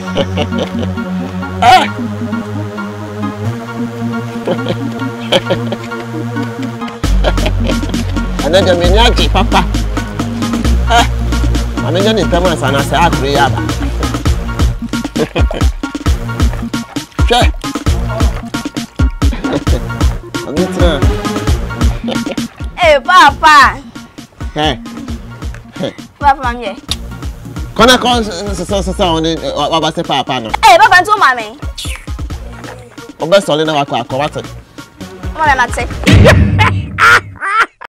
Ana de menyaji papa. Ana jani tama sana sa akuri yaba. Che. Amitra. Papa. Hey. Papa nje. Kona kon so oni wa se papa no. Papa nto mama. Obe so le na wa kwa wate. Mama mate.